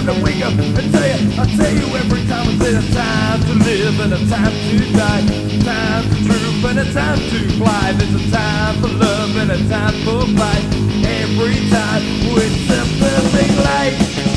to wake up and I tell you every time I say a time to live and a time to die, time to troop and a time to fly. There's a time for love and a time for fight. Every time with the perfect light.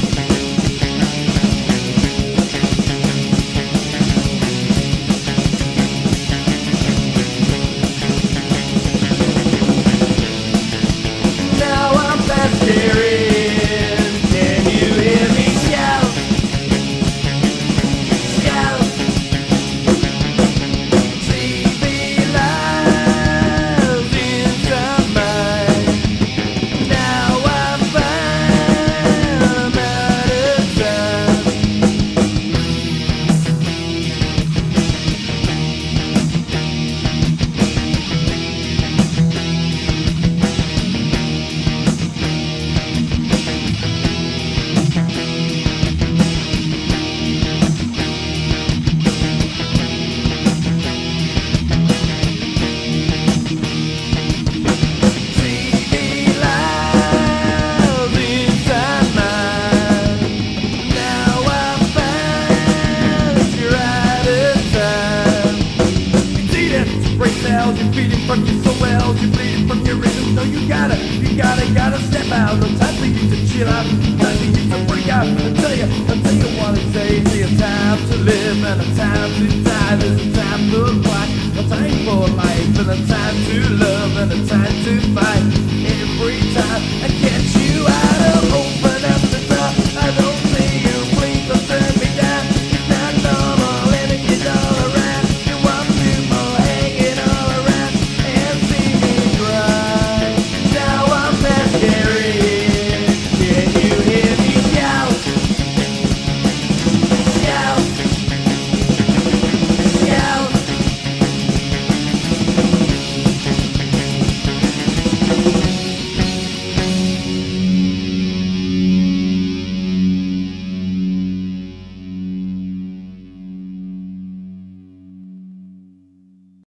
You feel it from you so well, you bleed it from your rhythm. So you gotta step out. No time for you to chill out, time for you to break out. I tell you what it says. There's a time to live and a time to die. There's a time for fight, a time for life, and a time to love and a time to fight. Every time I get you out of